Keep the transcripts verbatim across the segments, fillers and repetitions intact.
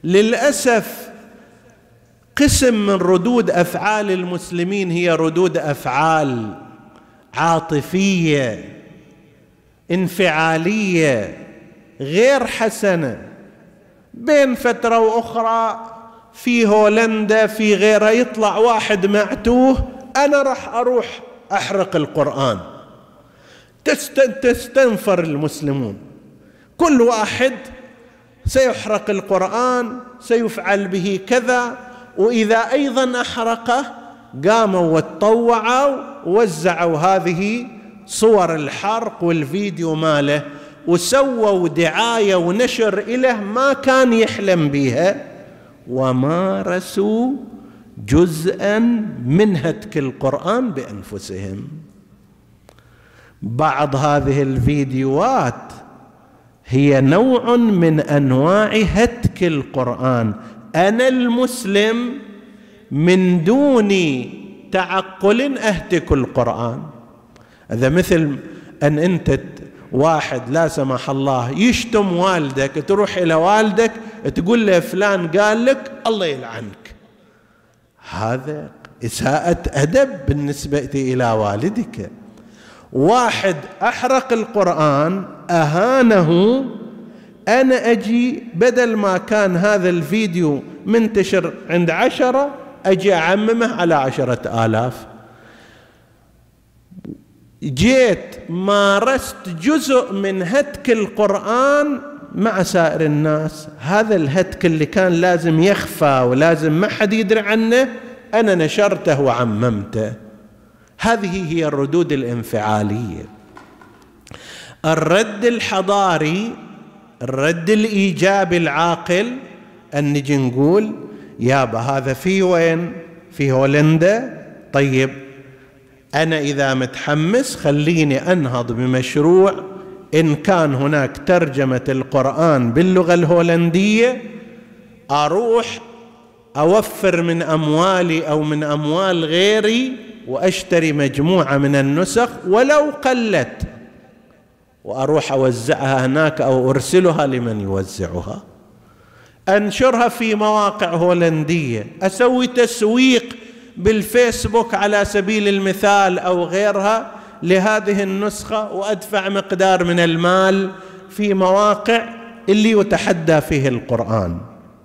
للأسف قسم من ردود أفعال المسلمين هي ردود أفعال عاطفية انفعالية غير حسنة. بين فترة وأخرى في هولندا في غيرها يطلع واحد معتوه، أنا راح أروح أحرق القرآن. تستنفر المسلمون، كل واحد سيحرق القرآن، سيفعل به كذا. وإذا أيضا أحرقه قاموا وتطوعوا ووزعوا هذه صور الحرق والفيديو ماله، وسووا دعاية ونشر إله ما كان يحلم بها، ومارسوا جزءا من هتك القرآن بأنفسهم. بعض هذه الفيديوهات هي نوع من أنواع هتك القرآن. أنا المسلم من دون تعقل أهتك القرآن. هذا مثل أن أنت واحد لا سمح الله يشتم والدك، تروح إلى والدك تقول له فلان قال لك الله يلعنك. هذا إساءة أدب بالنسبة إلى والدك. واحد أحرق القرآن أهانه، أنا أجي بدل ما كان هذا الفيديو منتشر عند عشرة أجي أعممه على عشرة آلاف. جيت مارست جزء من هتك القرآن مع سائر الناس. هذا الهتك اللي كان لازم يخفى ولازم ما حد يدري عنه أنا نشرته وعممته. هذه هي الردود الانفعالية. الرد الحضاري، الرد الإيجابي العاقل، أن نجي نقول يابا هذا في وين؟ في هولندا. طيب أنا إذا متحمس خليني أنهض بمشروع، إن كان هناك ترجمة القرآن باللغة الهولندية أروح أوفر من أموالي أو من أموال غيري وأشتري مجموعة من النسخ ولو قلت، وأروح أوزعها هناك أو أرسلها لمن يوزعها، أنشرها في مواقع هولندية، أسوي تسويق بالفيسبوك على سبيل المثال أو غيرها لهذه النسخة، وأدفع مقدار من المال في مواقع اللي يتحدى فيه القرآن.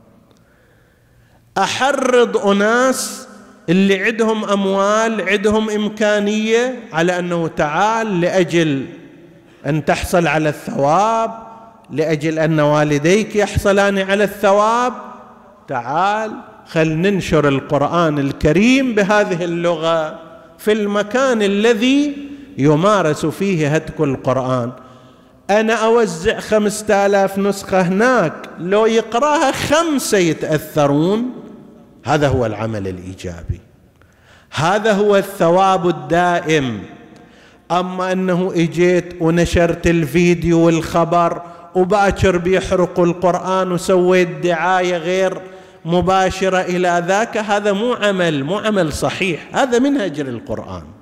أحرض أناس اللي عندهم أموال عندهم إمكانية على أنه تعال لأجل أن تحصل على الثواب، لأجل أن والديك يحصلان على الثواب، تعال خل ننشر القرآن الكريم بهذه اللغة في المكان الذي يمارس فيه هتك القرآن. أنا أوزع خمسة آلاف نسخة هناك، لو يقرأها خمسة يتأثرون. هذا هو العمل الإيجابي، هذا هو الثواب الدائم. أما أنه إجيت ونشرت الفيديو والخبر وباكر بيحرقوا القرآن وسويت دعاية غير مباشرة إلى ذاك، هذا مو عمل مو عمل صحيح، هذا من هجر القرآن.